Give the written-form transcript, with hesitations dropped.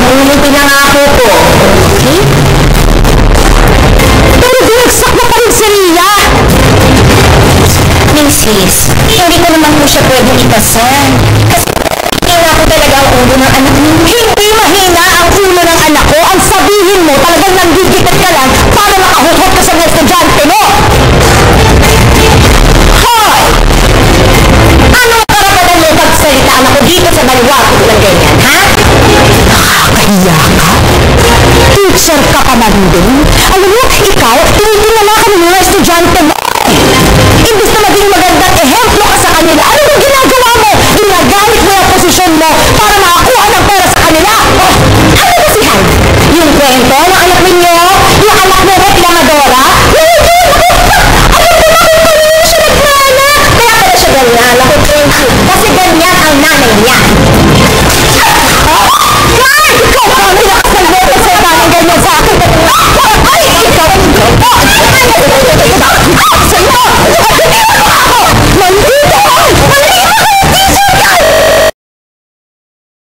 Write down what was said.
Nahuli pinangako ko. Okay? Pero binagsak mo pa rin si Ria. Mrs., hindi ko naman po siya pwedeng ipasal. Kasi hina ko talaga ang ulo ng anak niyo. Hindi mahina ang ulo ng anak ko. Ang sabihin mo, talagang nanggigipit ka lang para makahutot ka sa mga estudyante mo. Hoy! Anong karapatan mo pagsalita anak ko dito sa baliwag ng ganyan, ha? Nakakahiya ka? Teacher ka pa man din? Alam mo, ikaw, tinitingala ka ng mga estudyante mo. Imbis na maging magandang ehemplo ka sa kanila, ano yung ginagawa mo? Ginagamit mo yung posisyon mo para makakuha ng pera sa kanila. Oh, ano ba si Han? Yung kwento ng anak ninyo?